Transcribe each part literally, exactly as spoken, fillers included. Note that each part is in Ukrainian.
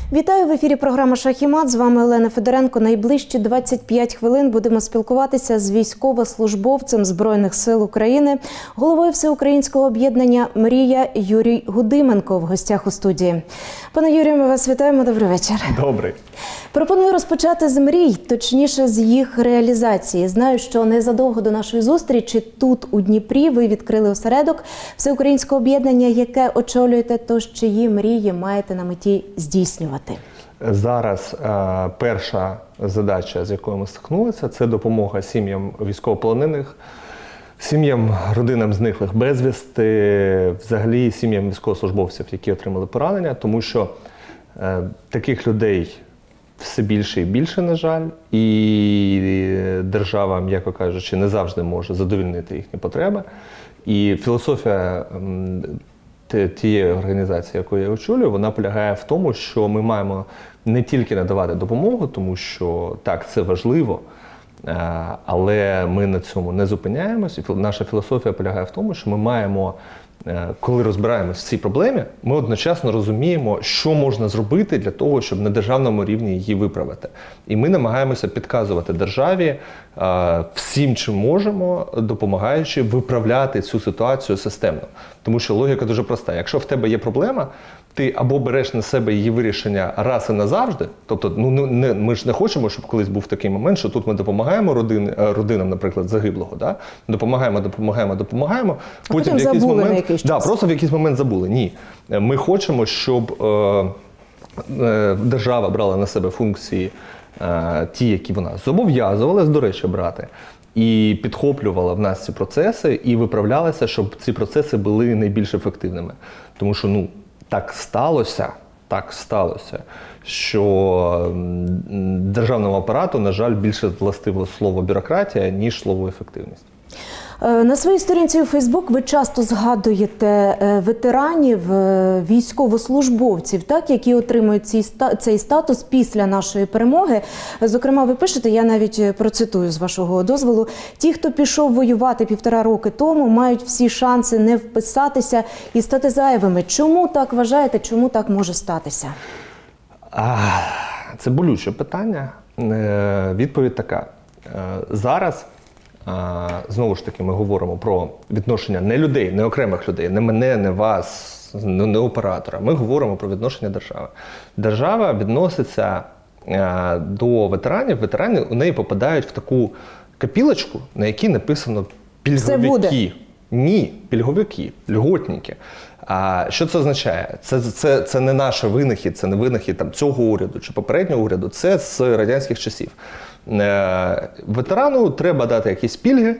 Вітаю, в ефірі програма «Шах і мат». З вами Олена Федоренко. Найближчі двадцять п'ять хвилин будемо спілкуватися з військовослужбовцем Збройних сил України, головою всеукраїнського об'єднання «Мрія» Юрій Гудименко в гостях у студії. Пане Юрію, ми вас вітаємо. Добрий вечір. Добрий. Пропоную розпочати з мрій, точніше з їх реалізації. Знаю, що незадовго до нашої зустрічі тут, у Дніпрі, ви відкрили осередок всеукраїнського об'єднання, яке очолюєте, тож чиї мрії маєте на меті здійснювати? Зараз е, перша задача, з якою ми стикнулися, це допомога сім'ям військовополонених, сім'ям, родинам зниклих безвісти, взагалі сім'ям військовослужбовців, які отримали поранення, тому що е, таких людей все більше і більше, на жаль, і держава, м'яко кажучи, не завжди може задовольнити їхні потреби. І філософія тієї організації, яку я очолюю, вона полягає в тому, що ми маємо не тільки надавати допомогу, тому що так, це важливо, але ми на цьому не зупиняємось. І наша філософія полягає в тому, що ми маємо, коли розбираємось в цій проблемі, ми одночасно розуміємо, що можна зробити для того, щоб на державному рівні її виправити. І ми намагаємося підказувати державі всім, чим можемо, допомагаючи виправляти цю ситуацію системно. Тому що логіка дуже проста. Якщо в тебе є проблема, ти або береш на себе її вирішення раз і назавжди, тобто ну, не, ми ж не хочемо, щоб колись був такий момент, що тут ми допомагаємо родин, родинам, наприклад, загиблого, да? допомагаємо, допомагаємо, допомагаємо, а потім, потім в якийсь момент, на якийсь да, просто в якийсь момент забули. Ні. Ми хочемо, щоб е, е, держава брала на себе функції е, ті, які вона зобов'язувалась, до речі, брати, і підхоплювала в нас ці процеси, і виправлялася, щоб ці процеси були найбільш ефективними. Тому що, ну, так сталося, так сталося, що державному апарату, на жаль, більше властиво слово бюрократія, ніж слово ефективність. На своїй сторінці у Фейсбук ви часто згадуєте ветеранів, військовослужбовців, так, які отримують цей, цей статус після нашої перемоги. Зокрема, ви пишете, я навіть процитую з вашого дозволу, ті, хто пішов воювати півтора роки тому, мають всі шанси не вписатися і стати зайвими. Чому так вважаєте, чому так може статися? Це болюче питання. Відповідь така. Зараз знову ж таки, ми говоримо про відношення не людей, не окремих людей, не мене, не вас, не оператора. Ми говоримо про відношення держави. Держава відноситься до ветеранів, ветерани у неї попадають в таку копілочку, на якій написано пільговики. Ні, пільговики, льготники. А що це означає? Це, це, це не наш винахід, це не винахід там, цього уряду чи попереднього уряду, це з радянських часів. Ветерану треба дати якісь пільги,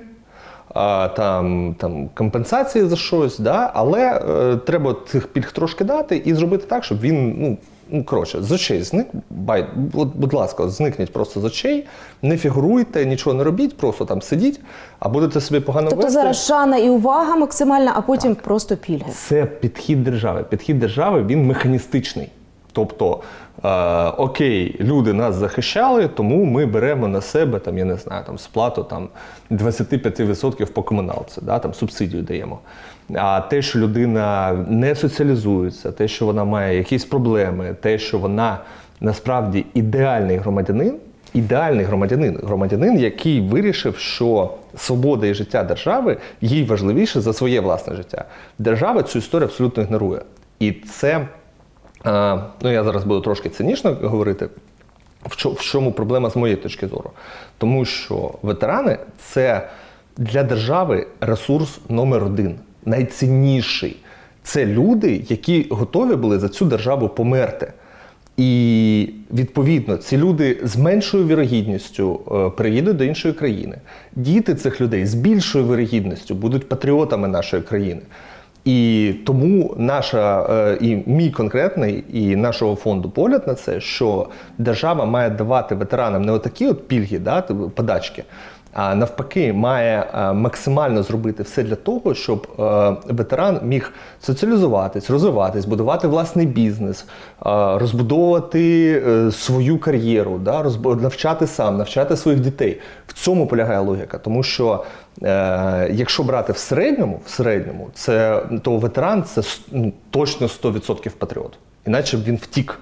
там, там, компенсації за щось, да? Але е, треба цих пільг трошки дати і зробити так, щоб він, ну, ну коротше, з очей зник, бай, будь, будь ласка, зникніть просто з очей, не фігуруйте, нічого не робіть, просто там сидіть, а будете собі погано тобто вести. Тобто зараз шана і увага максимальна, а потім так. Просто пільги. Це підхід держави. Підхід держави, він механістичний. Тобто, е, окей, люди нас захищали, тому ми беремо на себе, там, я не знаю, там, сплату там, двадцять п'ять відсотків по комуналці, да, там, субсидію даємо. А те, що людина не соціалізується, те, що вона має якісь проблеми, те, що вона насправді ідеальний громадянин, ідеальний громадянин, громадянин, який вирішив, що свобода і життя держави їй важливіше за своє власне життя. Держава цю історію абсолютно ігнорує. І це... Uh, ну, я зараз буду трошки цинічно говорити, в чому проблема з моєї точки зору. Тому що ветерани – це для держави ресурс номер один, найцінніший. Це люди, які готові були за цю державу померти. І, відповідно, ці люди з меншою вірогідністю е, переїдуть до іншої країни. Діти цих людей з більшою вірогідністю будуть патріотами нашої країни. І тому наша, і мій конкретний, і нашого фонду погляд на це, що держава має давати ветеранам не отакі от пільги, да, подачки, а навпаки має максимально зробити все для того, щоб ветеран міг соціалізуватись, розвиватись, будувати власний бізнес, розбудовувати свою кар'єру, да, навчати сам, навчати своїх дітей. В цьому полягає логіка, тому що якщо брати в середньому, в середньому, це, то ветеран – це ну, точно сто відсотків патріот. Іначе б він втік.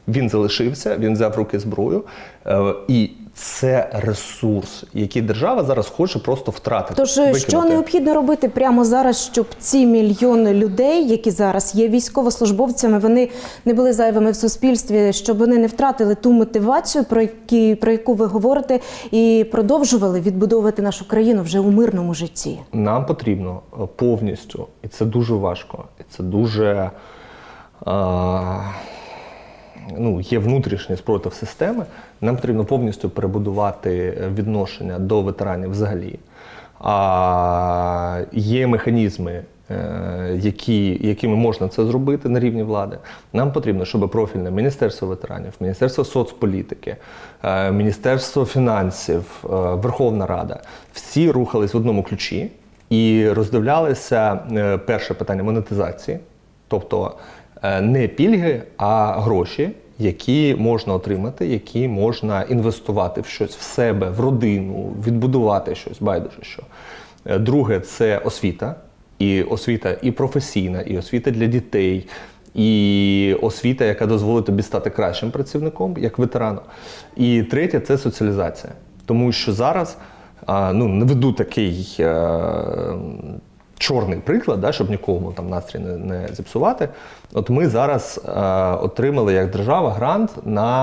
Він залишився, він взяв в руки зброю. Е, і це ресурс, який держава зараз хоче просто втратити. Тож, викинути. Що необхідно робити прямо зараз, щоб ці мільйони людей, які зараз є військовослужбовцями, вони не були зайвими в суспільстві, щоб вони не втратили ту мотивацію, про, які, про яку ви говорите, і продовжували відбудовувати нашу країну вже у мирному житті? Нам потрібно повністю, і це дуже важко, і це дуже... А... Ну, є внутрішній спротив системи, нам потрібно повністю перебудувати відношення до ветеранів взагалі. А є механізми, які, якими можна це зробити на рівні влади. Нам потрібно, щоб профільне Міністерство ветеранів, Міністерство соцполітики, Міністерство фінансів, Верховна Рада, всі рухались в одному ключі і роздивлялися перше питання монетизації, тобто не пільги, а гроші, які можна отримати, які можна інвестувати в щось, в себе, в родину, відбудувати щось, байдуже що. Друге – це освіта. І освіта і професійна, і освіта для дітей, і освіта, яка дозволить тобі стати кращим працівником, як ветерану. І третє – це соціалізація. Тому що зараз, ну, наведу такий чорний приклад, да, щоб нікому там настрій не, не зіпсувати. От ми зараз е, отримали як держава грант на,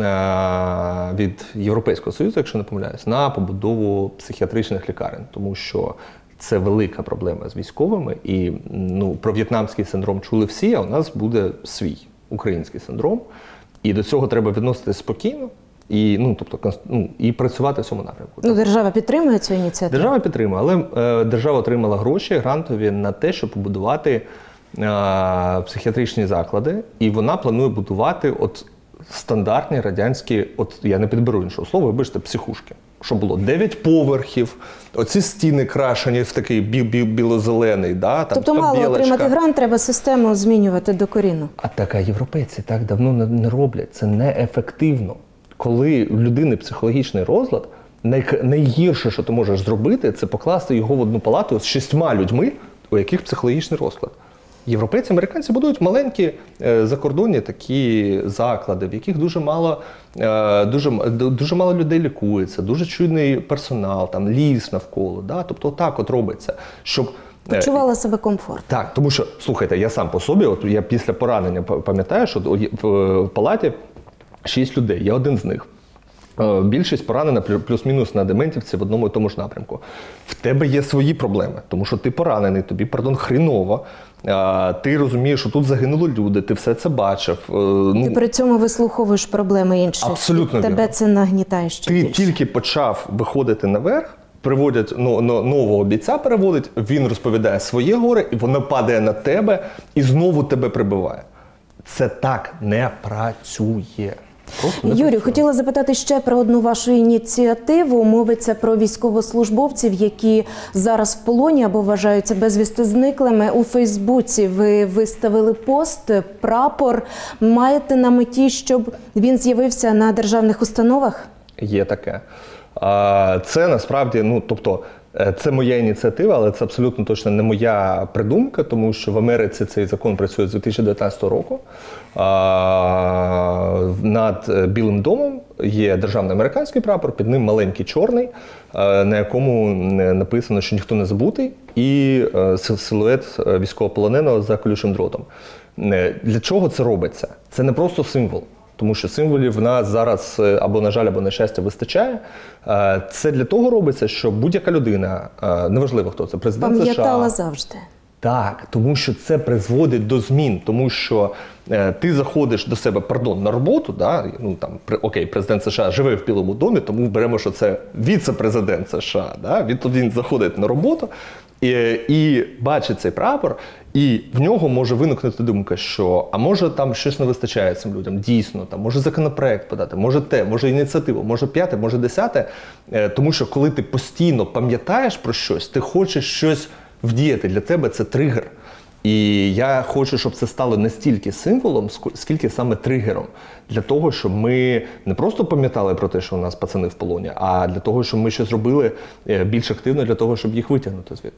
е, від Європейського Союзу, якщо не помиляюсь, на побудову психіатричних лікарень. Тому що це велика проблема з військовими. І ну, про в'єтнамський синдром чули всі, а у нас буде свій український синдром. І до цього треба відноситися спокійно. І, ну, тобто, ну, і працювати в цьому напрямку. Ну, держава підтримує цю ініціативу? Держава підтримує, але е, держава отримала гроші грантові на те, щоб побудувати е, психіатричні заклади, і вона планує будувати от стандартні радянські, от я не підберу іншого слова, вибачте, психушки. Що було? Дев'ять поверхів, оці стіни крашені в такий біло-зелений, да, там, тобто мало білочка. Отримати грант, треба систему змінювати докорінно. А так, а європейці так давно не, не роблять, це неефективно. Коли у людини психологічний розлад, най- найгірше, що ти можеш зробити, це покласти його в одну палату з шістьма людьми, у яких психологічний розклад. Європейці, американці будують маленькі е, закордонні такі заклади, в яких дуже мало, е, дуже, дуже мало людей лікується, дуже чуйний персонал, там ліс навколо. Да? Тобто так от робиться, щоб... Почувала себе комфортно. Так, тому що, слухайте, я сам по собі, от я після поранення пам'ятаю, що в, в палаті шість людей, я один з них. Більшість поранена плюс-мінус на дементівці в одному і тому ж напрямку. В тебе є свої проблеми, тому що ти поранений, тобі, пардон, хріново. Ти розумієш, що тут загинули люди, ти все це бачив. Ну, ти при цьому вислуховуєш проблеми інших. Абсолютно тебе вірно. Це нагнітає ще ти більше. Ти тільки почав виходити наверх, приводять ну, нового бійця, переводить, він розповідає своє горе, і воно падає на тебе і знову тебе прибиває. Це так не працює. Юрію, хотіла запитати ще про одну вашу ініціативу. Мовиться про військовослужбовців, які зараз в полоні або вважаються безвісти зниклими. У Фейсбуці ви виставили пост, прапор. Маєте на меті, щоб він з'явився на державних установах? Є таке. Це насправді, ну, тобто, це моя ініціатива, але це абсолютно точно не моя придумка, тому що в Америці цей закон працює з дві тисячі дев'ятнадцятого року. Над Білим домом є державний американський прапор, під ним маленький чорний, на якому написано, що ніхто не забутий, і силует військовополоненого за колючим дротом. Для чого це робиться? Це не просто символ. Тому що символів в нас зараз або, на жаль, або, на щастя, вистачає. Це для того робиться, що будь-яка людина, неважливо хто це, президент США... Пам'ятала завжди. Так, тому що це призводить до змін, тому що е, ти заходиш до себе, пардон, на роботу, да, ну там, при, окей, президент США живе в Білому домі, тому беремо, що це віце-президент США, да, він, він заходить на роботу і, і бачить цей прапор, і в нього може виникнути думка, що, а може там щось не вистачає цим людям, дійсно, там, може законопроект подати, може те, може ініціативу, може п'яте, може десяте, е, тому що коли ти постійно пам'ятаєш про щось, ти хочеш щось вдіяти, для тебе це тригер. І я хочу, щоб це стало не стільки символом, скільки саме тригером. Для того, щоб ми не просто пам'ятали про те, що у нас пацани в полоні, а для того, щоб ми щось зробили більш активно, для того, щоб їх витягнути звідти.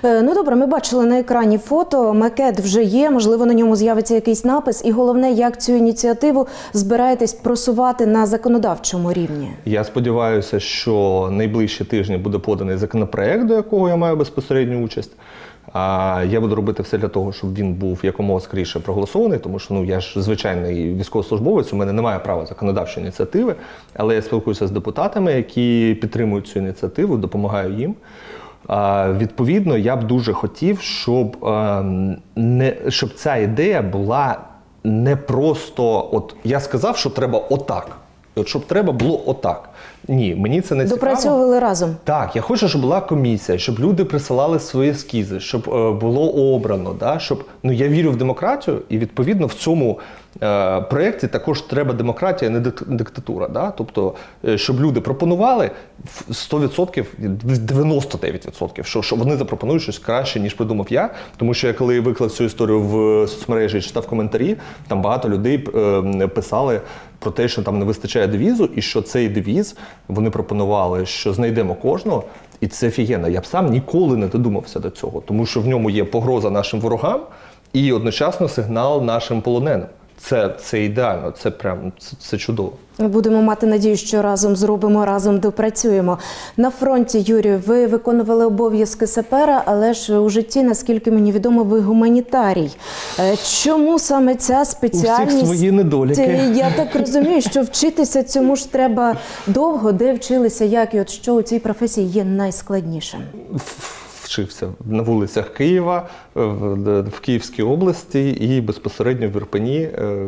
Е, Ну добре, ми бачили на екрані фото, макет вже є, можливо, на ньому з'явиться якийсь напис. І головне, як цю ініціативу збираєтесь просувати на законодавчому рівні? Я сподіваюся, що найближчі тижні буде поданий законопроект, до якого я маю безпосередню участь. А я буду робити все для того, щоб він був якомога скоріше проголосований, тому що ну я ж звичайний військовослужбовець, у мене немає права законодавчої ініціативи, але я спілкуюся з депутатами, які підтримують цю ініціативу, допомагаю їм. А, відповідно, я б дуже хотів, щоб, а, не, щоб ця ідея була не просто, от я сказав, що треба отак. От щоб треба було отак. Ні, мені це не цікаво. Допрацьовували разом. Так, я хочу, щоб була комісія, щоб люди присилали свої ескізи, щоб е, було обрано, да, щоб, ну, я вірю в демократію, і відповідно в цьому е, проєкті також треба демократія, а не диктатура. Да? Тобто, е, щоб люди пропонували сто відсотків, дев'яносто дев'ять відсотків, що, що вони запропонують щось краще, ніж придумав я. Тому що я коли виклав цю історію в соцмережі і читав коментарі, там багато людей е, писали про те, що там не вистачає девізу, і що цей девіз вони пропонували, що знайдемо кожного, і це офігенно. Я б сам ніколи не додумався до цього, тому що в ньому є погроза нашим ворогам і одночасно сигнал нашим полоненим. Це, це ідеально, це прям це, це чудово. Ми будемо мати надію, що разом зробимо, разом допрацюємо. На фронті, Юрію, ви виконували обов'язки сапера, але ж у житті, наскільки мені відомо, ви гуманітарій. Чому саме ця спеціальність? У всіх свої недоліки. Я так розумію, що вчитися цьому ж треба довго. Де вчилися, як і от що у цій професії є найскладнішим? Вчився на вулицях Києва, в Київській області і безпосередньо в Ірпені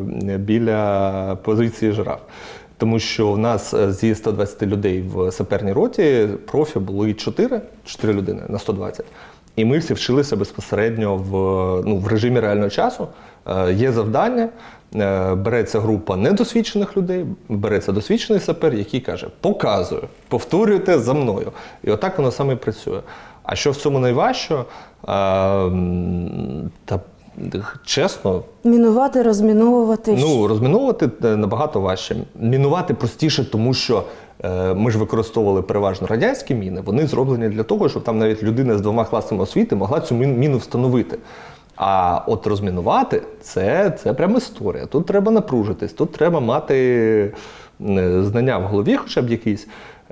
біля позиції жираф. Тому що у нас зі ста двадцяти людей в саперній роті профі були чотири, чотири людини на сто двадцять. І ми всі вчилися безпосередньо в, ну, в режимі реального часу. Є завдання, береться група недосвідчених людей, береться досвідчений сапер, який каже: показую, повторюйте за мною. І отак воно саме і працює. А що в цьому найважче? А, та, чесно... Мінувати, розміновувати? Ну, розміновувати набагато важче. Мінувати простіше, тому що е, ми ж використовували переважно радянські міни. Вони зроблені для того, щоб там навіть людина з двома класами освіти могла цю міну встановити. А от розмінувати – це, це прямо історія. Тут треба напружитись, тут треба мати знання в голові хоча б якісь.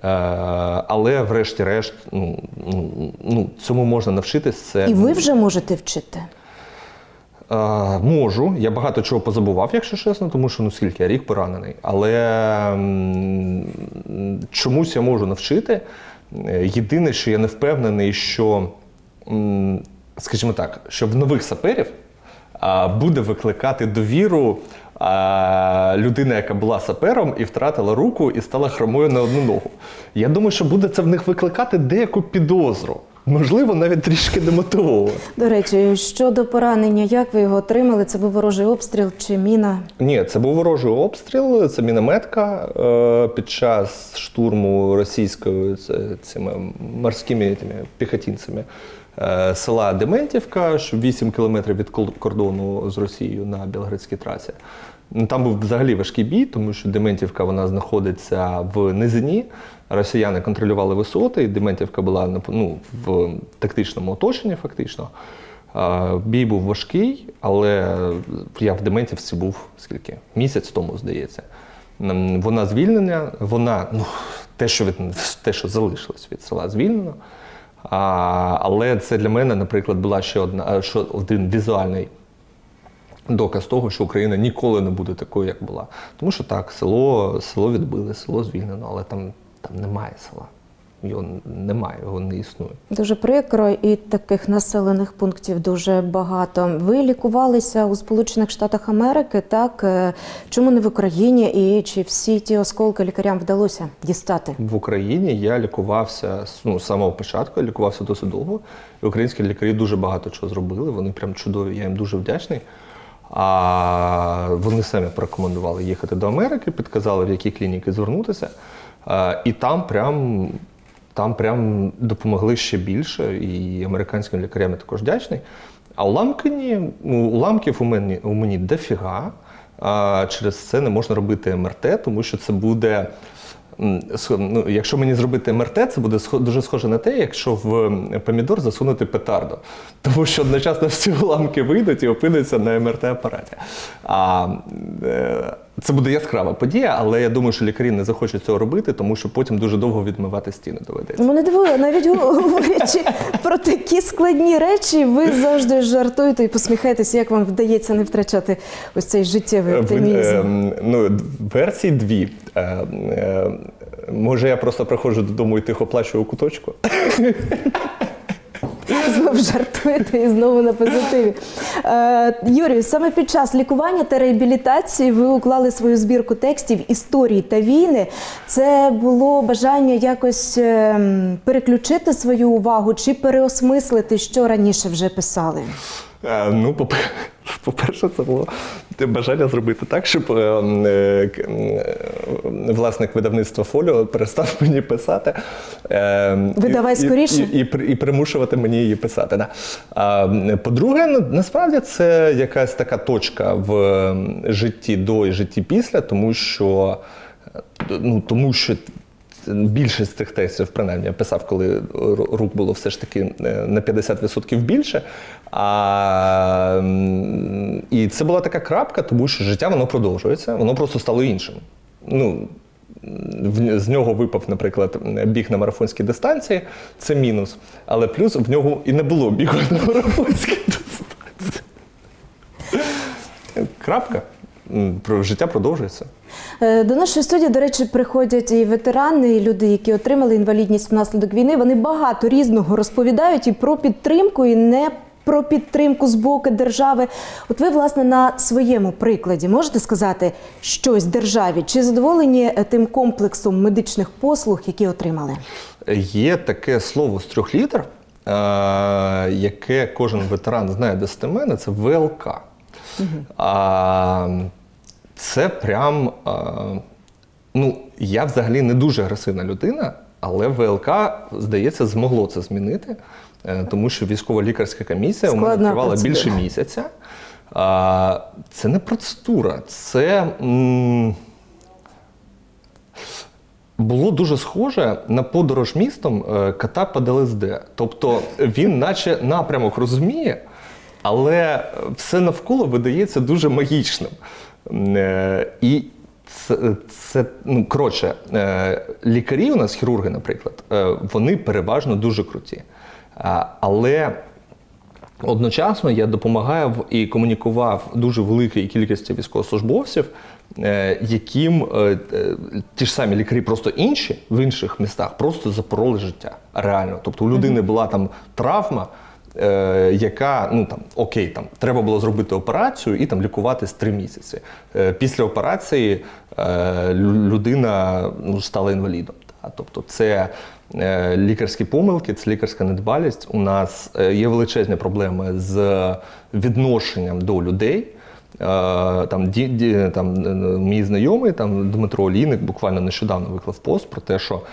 Але врешті-решт, ну, ну, цьому можна навчитись. Це... І ви вже можете вчити? А, можу. Я багато чого позабував, якщо чесно, тому що, ну, скільки я рік поранений. Але м, чомусь я можу навчити. Єдине, що я не впевнений, що, м, скажімо так, що в нових саперів а, буде викликати довіру а, людина, яка була сапером і втратила руку і стала хромою на одну ногу. Я думаю, що буде це в них викликати деяку підозру. Можливо, навіть трішки демотивовувати. До речі, щодо поранення, як ви його отримали? Це був ворожий обстріл чи міна? Ні, це був ворожий обстріл, це мінометка е, під час штурму російською цими морськими тими, піхотинцями е, села Дементівка, що вісім кілометрів від кордону з Росією на Білградській трасі. Там був взагалі важкий бій, тому що Дементівка, вона знаходиться в низині. Росіяни контролювали висоти, і Дементівка була, ну, в тактичному оточенні фактично. Бій був важкий, але я в Дементівці був скільки? Місяць тому, здається. Вона звільнена, вона, ну, те, що, від, те, що залишилось від села, звільнено. Але це для мене, наприклад, була ще одна, що один візуальний доказ того, що Україна ніколи не буде такою, як була. Тому що так, село, село відбили, село звільнено, але там, там немає села. Його немає, його не існує. Дуже прикро, і таких населених пунктів дуже багато. Ви лікувалися у Сполучених Штатах Америки, так? Чому не в Україні? І чи всі ті осколки лікарям вдалося дістати? В Україні я лікувався, ну, з самого початку, я лікувався досить довго. І українські лікарі дуже багато чого зробили, вони прям чудові, я їм дуже вдячний. А вони самі порекомендували їхати до Америки, підказали, в які клініки звернутися. І там прям, там прям допомогли ще більше, і американським лікарям я також вдячний. А уламків, уламків у мені, у мені дофіга, а через це не можна робити ем ер те, тому що це буде ну, якщо мені зробити ем ер те, це буде дуже схоже на те, якщо в помідор засунути петарду. Тому що одночасно всі уламки вийдуть і опиняться на ем ер те-апараті. А це буде яскрава подія, але я думаю, що лікарі не захочуть цього робити, тому що потім дуже довго відмивати стіни доведеться. Мене дивує, навіть говорячи про такі складні речі, ви завжди жартуєте і посміхаєтеся, як вам вдається не втрачати ось цей життєвий оптимізм. Ну, версії дві. Може, я просто приходжу додому і тихо плачу у куточку? Знову жартуєте і знову на позитиві. Е, Юрію, саме під час лікування та реабілітації ви уклали свою збірку текстів «Історії та війни». Це було бажання якось е, переключити свою увагу чи переосмислити, що раніше вже писали? Е, ну, по-перше, це було бажання зробити так, щоб е, е, власник видавництва «Фоліо» перестав мені писати. Е, Видавай скоріше. І, і, і, і примушувати мені її писати. Да. А, по-друге, ну, насправді це якась така точка в житті до і житті після, тому що, ну, тому що більшість цих текстів, принаймні, я писав, коли рук було все ж таки на п'ятдесят відсотків більше. А, і це була така крапка, тому що життя, воно продовжується, воно просто стало іншим. Ну, з нього випав, наприклад, біг на марафонській дистанції, це мінус. Але плюс в нього і не було бігу на марафонській дистанції. Крапка. Життя продовжується. До нашої студії, до речі, приходять і ветерани, і люди, які отримали інвалідність внаслідок війни. Вони багато різного розповідають і про підтримку, і не про підтримку з боку держави. От ви, власне, на своєму прикладі можете сказати щось державі? Чи задоволені тим комплексом медичних послуг, які отримали? Є таке слово з трьох літер, яке кожен ветеран знає достеменно, це ве ел ка. Угу. А, це прям, а, ну, я взагалі не дуже агресивна людина, але ве ел ка, здається, змогло це змінити, тому що військово-лікарська комісія у мене тривала більше місяця. А, це не процедура, це м, було дуже схоже на подорож містом кота під ел ес де. Тобто він наче напрямок розуміє, але все навколо видається дуже магічним. І це, це ну, коротше, лікарі у нас, хірурги, наприклад, вони переважно дуже круті. Але одночасно я допомагав і комунікував дуже великій кількості військовослужбовців, яким ті ж самі лікарі, просто інші, в інших містах, просто запороли життя. Реально. Тобто у людини була там травма, Е, яка, ну там, окей, там, треба було зробити операцію і там лікуватись три місяці. Е, після операції е, людина ну, стала інвалідом. Та? Тобто це е, лікарські помилки, це лікарська недбалість. У нас е, є величезні проблеми з відношенням до людей. Е, там, ді, ді, там, мій знайомий, там, Дмитро Олійник, буквально нещодавно виклав пост про те, що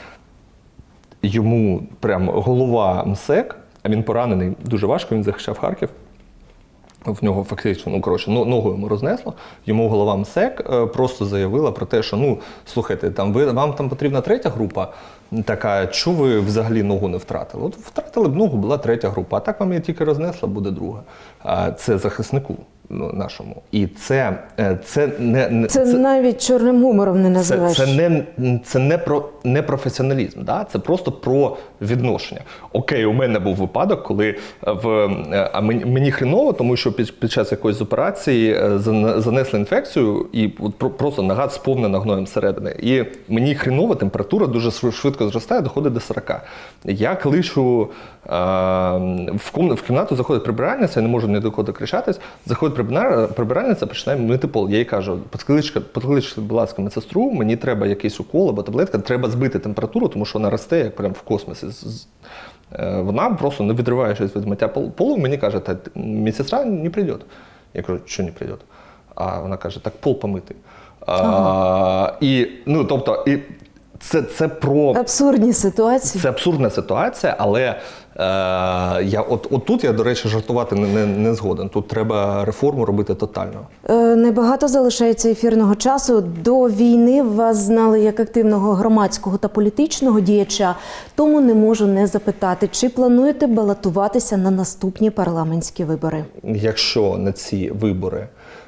йому прям голова МСЕК, а він поранений дуже важко, він захищав Харків. В нього фактично, ну, коротше, ногу йому рознесло. Йому голова МСЕК просто заявила про те, що, ну, слухайте, там, ви, вам там потрібна третя група, така, чого ви взагалі ногу не втратили? От втратили б ногу, була третя група, а так вам її тільки рознесла, буде друга. Це захиснику нашому. І це, це не... не це, це навіть чорним гумором не називаєш. Це, це, не, це не про не професіоналізм, да? Це просто про відношення. Окей, у мене був випадок, коли в, а мені, мені хреново, тому що під, під час якоїсь операції занесли інфекцію і от просто нога сповнена гноєм зсередини. І мені хреново, температура дуже швидко зростає, доходить до сорока. Я кличу, а, в, ком, в кімнату заходить прибиральниця, я не можу ні до кого докричатись, заходить прибиральниця, починає мити пол. Я їй кажу, підклич, будь ласка, медсестру, мені треба якийсь укол або таблетка, треба збити температуру, тому що вона росте, як прямо в космосі. Вона просто, не відриваючись від миття полу, мені каже, та медсестра не прийде. Я кажу, що не прийде? А вона каже, так пол помити. Ага. А, і, ну, тобто, і це, це про... Абсурдні ситуації. Це абсурдна ситуація, але я, от, от тут я, до речі, жартувати не, не, не згоден. Тут треба реформу робити тотально. Е, небагато залишається ефірного часу. До війни вас знали як активного громадського та політичного діяча, тому не можу не запитати, чи плануєте балотуватися на наступні парламентські вибори? Якщо на ці вибори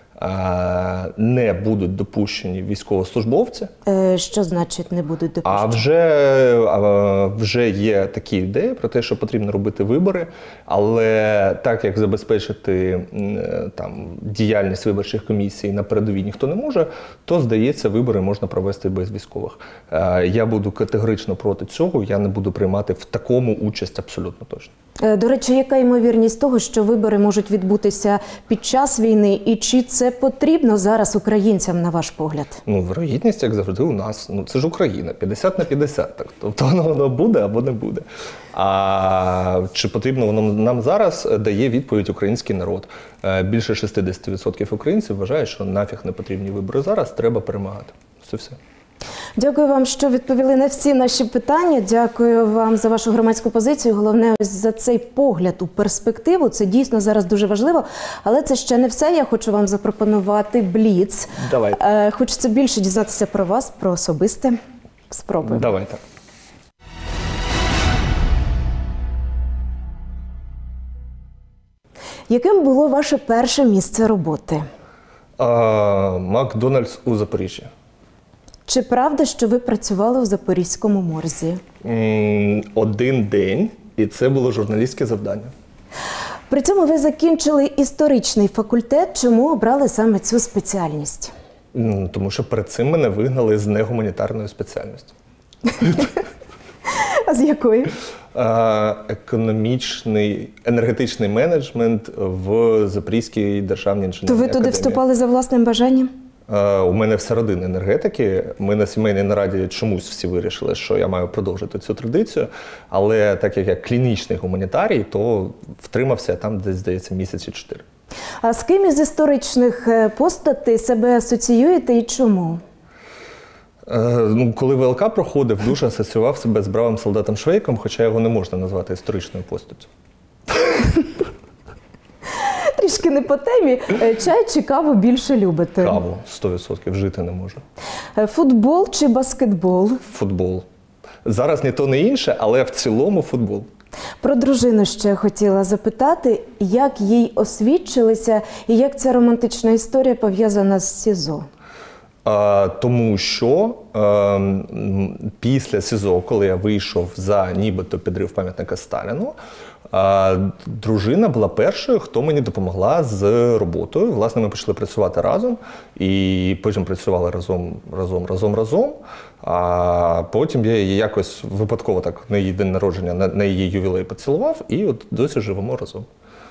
не будуть допущені військовослужбовці. Що значить не будуть допущені? А вже, вже є такі ідеї про те, що потрібно робити вибори, але так як забезпечити там, діяльність виборчих комісій на передовій ніхто не може, то, здається, вибори можна провести без військових. Я буду категорично проти цього, я не буду приймати в такому участь абсолютно точно. До речі, яка ймовірність того, що вибори можуть відбутися під час війни, і чи це потрібно зараз українцям, на ваш погляд? Ну, вірогідність, як завжди, у нас. Ну, це ж Україна, п'ятдесят на п'ятдесят. Так. Тобто воно, воно буде або не буде. А чи потрібно воно нам зараз, дає відповідь український народ. Більше шістдесят відсотків українців вважають, що нафіг не потрібні вибори зараз, треба перемагати. Це все. Дякую вам, що відповіли на всі наші питання. Дякую вам за вашу громадську позицію. Головне, ось за цей погляд у перспективу. Це дійсно зараз дуже важливо. Але це ще не все. Я хочу вам запропонувати бліц. Давайте. Хочеться більше дізнатися про вас, про особисте. Спробуємо. Давайте. Яким було ваше перше місце роботи? А, Макдональдс у Запоріжжі. Чи правда, що ви працювали у Запорізькому морзі? Один день, і це було журналістське завдання. При цьому ви закінчили історичний факультет. Чому обрали саме цю спеціальність? Тому що перед цим мене вигнали з негуманітарної спеціальності. А з якої? Економічний, енергетичний менеджмент в Запорізькій державній інженерній То ви академії. туди вступали за власним бажанням? У мене вся родина енергетики. Ми на сімейній нараді чомусь всі вирішили, що я маю продовжити цю традицію. Але так як я клінічний гуманітарій, то втримався там десь, здається, місяці чотири. А з ким із історичних постатей себе асоціюєте і чому? Е, ну, коли ВЛК проходив, дуже асоціював себе з бравим солдатом Швейком, хоча його не можна назвати історичною постаттю. Трішки не по темі. Чай чи каву більше любите? Каву, сто відсотків, жити не можу. Футбол чи баскетбол? Футбол. Зараз ні то, ні інше, але в цілому футбол. Про дружину ще хотіла запитати, як їй освідчилися і як ця романтична історія пов'язана з СІЗО? А, тому що а, після СІЗО, коли я вийшов за нібито підрив пам'ятника Сталіну, а, дружина була першою, хто мені допомогла з роботою. Власне, ми почали працювати разом, і потім працювали разом, разом, разом, разом. А потім я її якось випадково так на її день народження, на, на її ювілей поцілував, і от досі живемо разом.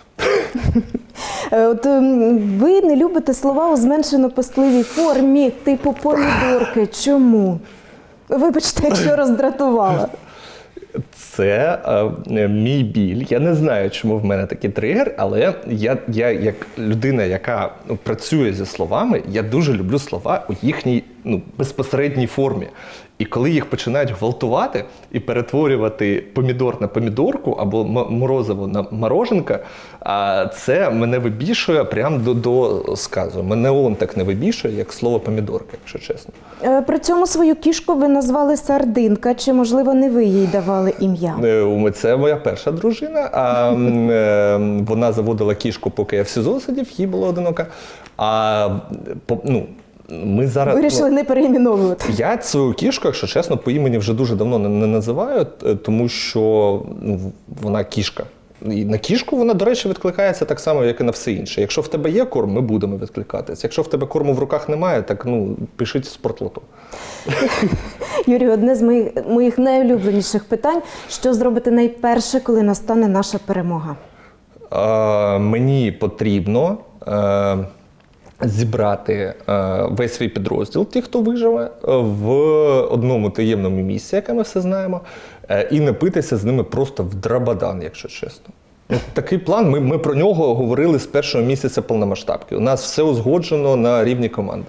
От ви не любите слова у зменшено-пестливій формі, типу помідорки. Чому? Вибачте, якщо роздратувала. Це е, мій біль. Я не знаю, чому в мене такий тригер, але я, я як людина, яка ну, працює зі словами, я дуже люблю слова у їхній ну, безпосередній формі. І коли їх починають гвалтувати і перетворювати помідор на помідорку або морозиво на мороженка, це мене вибішує прямо до, до сказу. Мене он так не вибішує, як слово помідорка, якщо чесно. При цьому свою кішку ви назвали Сардинка. Чи, можливо, не ви їй давали ім'я? Це моя перша дружина. А, вона заводила кішку, поки я в СІЗО сидів, їй було одиноко. А, ну, Ми зараз, Вирішили ну, не переіменовувати. Я цю кішку, якщо чесно, по імені вже дуже давно не, не називаю, тому що ну, вона кішка. І на кішку вона, до речі, відкликається так само, як і на все інше. Якщо в тебе є корм, ми будемо відкликатися. Якщо в тебе корму в руках немає, так ну, пишіть в спортлото. Юрій, одне з моїх, моїх найулюбленіших питань. Що зробити найперше, коли настане наша перемога? Е, мені потрібно е, зібрати е, весь свій підрозділ, ті, хто виживе, в одному таємному місці, яке ми все знаємо, е, і напитися з ними просто в драбадан, якщо чесно. Такий план, ми, ми про нього говорили з першого місяця повномасштабки. У нас все узгоджено на рівні командування.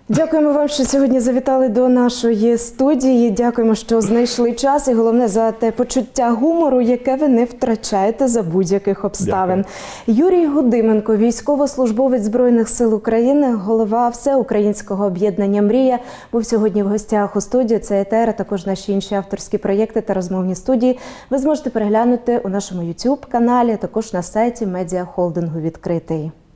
Дякуємо вам, що сьогодні завітали до нашої студії. Дякуємо, що знайшли час і, головне, за те почуття гумору, яке ви не втрачаєте за будь-яких обставин. Дякую. Юрій Гудименко, військовослужбовець Збройних сил України, голова Всеукраїнського об'єднання «Мрія», був сьогодні в гостях у студії. Це ЕТР, а також наші інші авторські проєкти та розмовні студії ви зможете переглянути у нашому ютуб каналі, а також на сайті медіахолдингу «Відкритий».